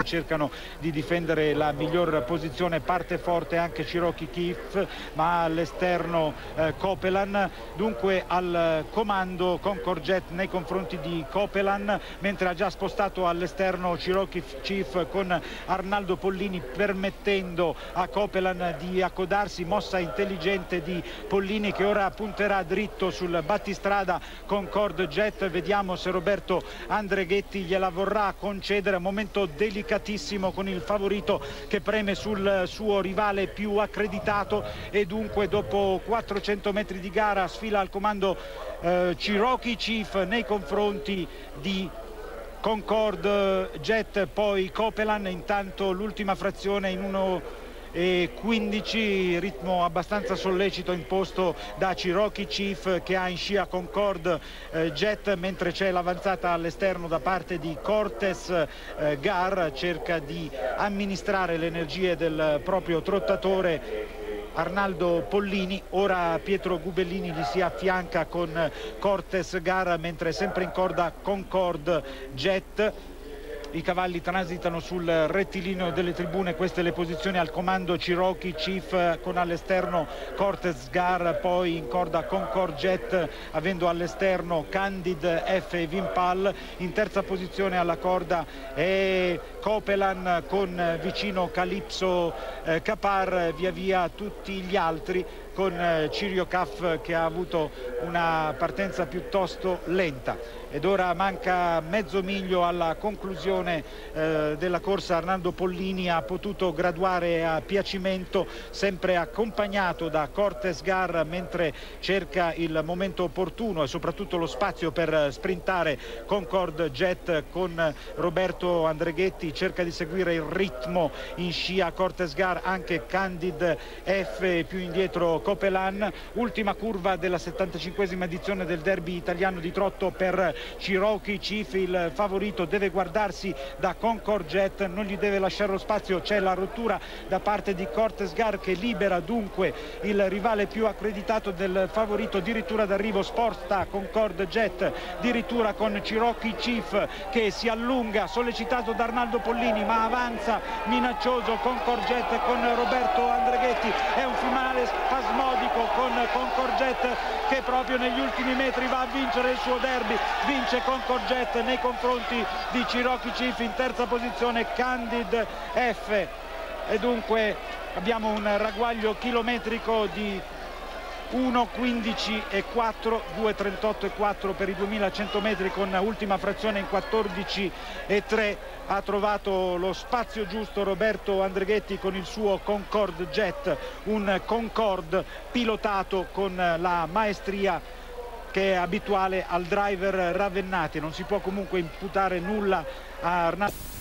cercano di difendere la miglior posizione. Parte forte anche Cherokee Chief, ma all'esterno Copeland. Dunque al comando Concord Jet nei confronti di Copeland, mentre ha già spostato all'esterno Cherokee Chief con Arnaldo Pollini, permettendo a Copeland di accodarsi. Mossa intelligente di Pollini, che ora punterà dritto sul battistrada Concord Jet. Vediamo se Roberto Andreghetti gliela vorrà concedere. Momento delicatissimo con il favorito che preme sul suo rivale più accreditato, e dunque dopo 400 metri di gara sfila al comando Cherokee Chief nei confronti di Concord Jet, poi Copeland. Intanto l'ultima frazione in 1:15, ritmo abbastanza sollecito imposto da Cherokee Chief, che ha in scia Concord Jet, mentre c'è l'avanzata all'esterno da parte di Cortes Gar. Cerca di amministrare le energie del proprio trottatore Arnaldo Pollini. Ora Pietro Gubellini gli si affianca con Cortes Gar, mentre sempre in corda Concord Jet. I cavalli transitano sul rettilineo delle tribune. Queste le posizioni al comando Cherokee Chief, con all'esterno Cortes Gar, poi in corda Concord Jet, avendo all'esterno Candid F e Vimpal. In terza posizione alla corda è Copeland, con vicino Calypso Capar, via via tutti gli altri, con Cirio Caff che ha avuto una partenza piuttosto lenta. Ed ora manca mezzo miglio alla conclusione della corsa. Arnaldo Pollini ha potuto graduare a piacimento, sempre accompagnato da Cortes Gar, mentre cerca il momento opportuno e soprattutto lo spazio per sprintare Concord Jet con Roberto Andreghetti. Cerca di seguire il ritmo in scia Cortes Gar, anche Candid F, più indietro Copeland. Ultima curva della 75esima edizione del derby italiano di trotto per Cherokee Chief. Il favorito deve guardarsi da Concord Jet, non gli deve lasciare lo spazio. C'è la rottura da parte di Cortes Gar, che libera dunque il rivale più accreditato del favorito. Addirittura d'arrivo sposta Concord Jet, addirittura con Cherokee Chief che si allunga, sollecitato da Arnaldo Pollini, ma avanza minaccioso Concord Jet con Roberto Andreghetti. È un finale spasmodico con Concord Jet che proprio negli ultimi metri va a vincere il suo derby. Vince Concord Jet nei confronti di Cherokee Chief. In terza posizione Candid F, e dunque abbiamo un ragguaglio chilometrico di 1:15,4, 2:38,4 per i 2100 metri, con ultima frazione in 14:3. Ha trovato lo spazio giusto Roberto Andreghetti con il suo Concord Jet, un Concorde pilotato con la maestria che è abituale al driver Ravennati. Non si può comunque imputare nulla a Arnaldo